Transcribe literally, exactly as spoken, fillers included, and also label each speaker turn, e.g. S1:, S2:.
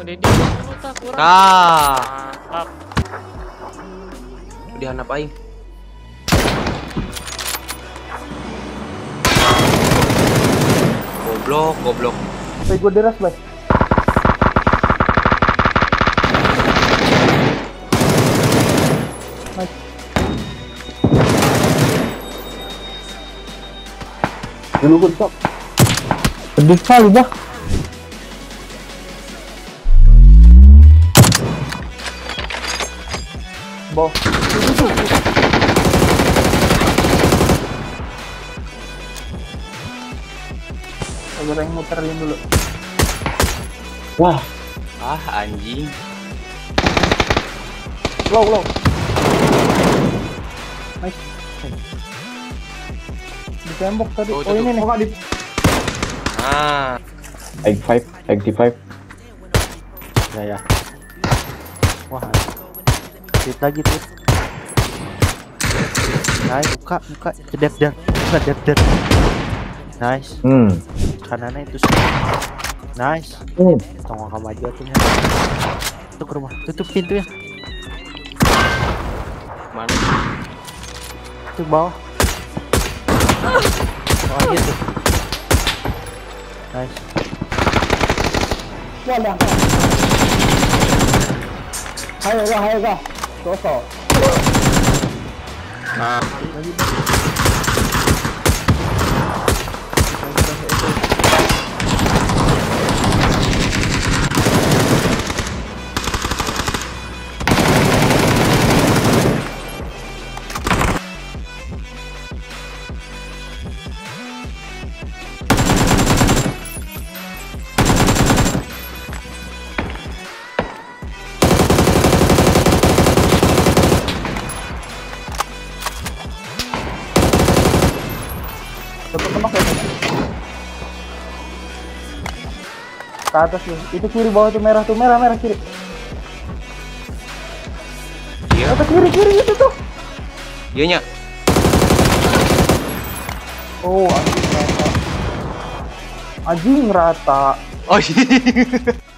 S1: Dedi, kamu tak kurang.
S2: Ah,
S1: Mantap.
S2: dia anak aing. Goblok, goblok.
S3: Sampai gue deras, Bay. Nice. Dulu gue stop. Sedih kali, Bah. Boh. Itu tuh. Agar yang muterin dulu. Wah.
S2: Ah, anjing.
S3: Low, low. Nice. Di tembok tadi.
S2: Oh,
S3: Oh,
S2: itu
S3: ini
S2: tuh.
S3: nih.
S2: Ah,
S4: Egg five, egg D five.
S5: Ya ya. Wah. Hit lagi tuh. Nice, buka, buka. Dead, dead. Buka, dead, dead. Nice.
S4: Hmm.
S5: Kanannya itu sih. Nice.
S4: Hmm.
S5: Tunggu kamu aja tuh. Tutup rumah. Tutup pintu ya.
S2: mana?
S5: Tuh bawah. Oh gitu. Nice.
S3: Wadah. Ayo kah, ayo kah. Sosok.
S2: Nah,
S3: Tetap tembak ya. Ke atas lu. Itu kiri bawah tuh merah tuh, merah merah kiri.
S2: iya,
S3: Atas kiri kiri itu tuh.
S2: iya nya.
S3: Oh, anjing rata. Anjing rata.
S2: Oh iya.